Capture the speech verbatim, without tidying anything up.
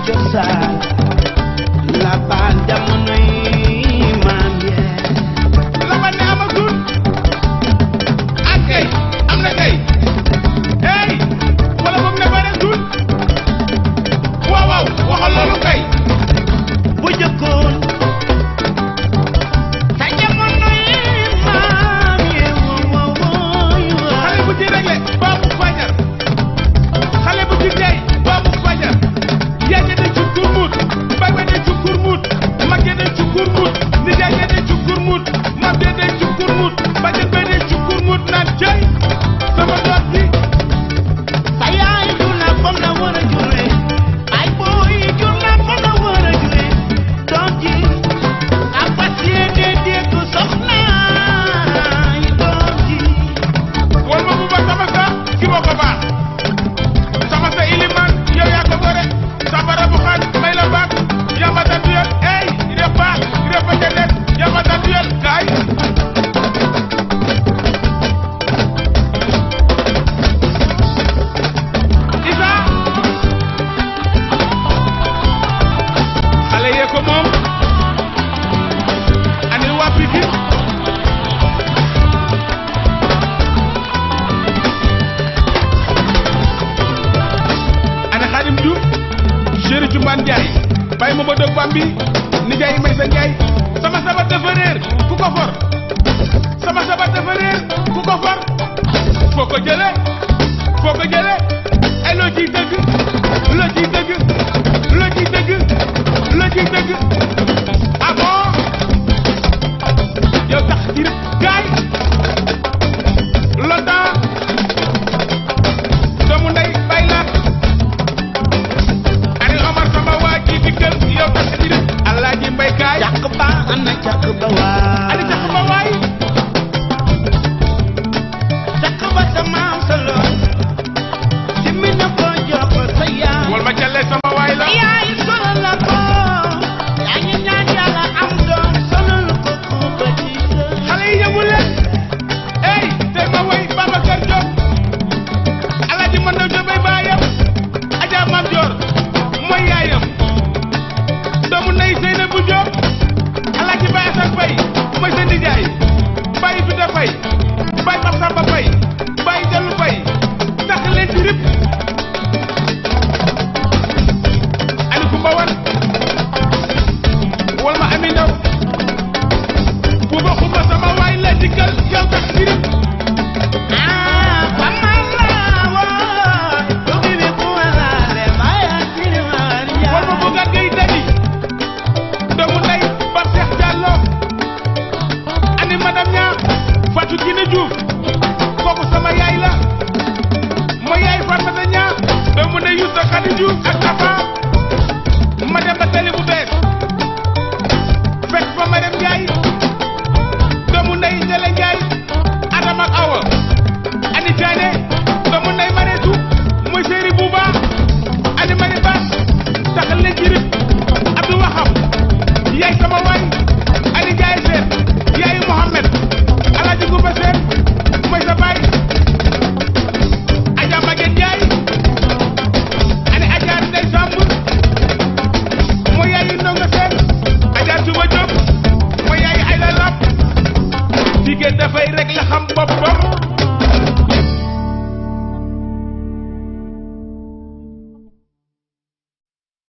cosaan la baal jamono yi maam yee la ma ne amatul ak kay am na kay hey wala boog ne bareetul waaw waaw waxal loolu kay bu jëkkoon sa jamono yi maam yee woo woo woo xale bu ci réglé baabu fajar xale bu ci tey baabu fajar yaa ngi ne ci kurmut bay ba ne ci kurmut mag ya ne ci kurmut nijaay ya ne ci kurmut mam ya ne ci kurmut bajal ba ne ci kurmut naan cey sama doom ji sa yaay jur na comme la war a juree ay booy jur na comme la war a juree doom ji ak fas yéene dégg soxna yi doom ji wal ma bu ba sama sa ki moo ko baax sama sa iliman yow yaa ko gore sa bara bu xaaj may la baax yaa ma ta duyal ey ire baax ire ba ca des yaa ma ta duyal kaay Isa xale yee ko moom ani waa Pikine ana Xaadim Diouf chéri Cumbaan Njaay bàyyi ma ba dog Bambi nijaay may sa Njaay sama sabat dafa réer ku ko for sama sabat dafa réer ku ko for foo ko jële foo ko jële ay loo ciy dëgg loo ciy dëgg loo ciy dëgg loo ciy dëgg ah bon yow tax ci gaay lo temps doomu ndey bay laat ani Omar sama waa ji dikkal yow tax ci Alaaji Mbay kaay càq ba ana càq ba waay ani tax ba waay càq ba sa maam sa lool si mi na ko jox ko sa yaay wal ma jàlle sama waay la yaay solal la ko yaa ngi ñaan yàlla am doom solal ko ko ba ci sa xale yi yëngu leen ey tey ma woy Babacar Diop Alaaji man na Diop bay baayam Adja Mam Dior mooy yaayam doomu ndey Seynabou Diop Alaaji Baye Assane Faye mooy sa nijaay Baye Bida Faye Baye Pap Samba Faye Baye Jallu Faye tax leen ci rip ani Kumba Wan wal ma ami ndaw bu ba xuma sama waay la dikkal yow tax ci rip ah xamal la woon du bi bi ku wala le maya kiri waan wal ma bëgg a gay dadi doomu ndey Pape Cheikh Diallo ani madame ña Fatou Kiné Diouf kooku sama yaay la mooy yaay Fatmata ña doomu ndey Youssou Khady Diouf ak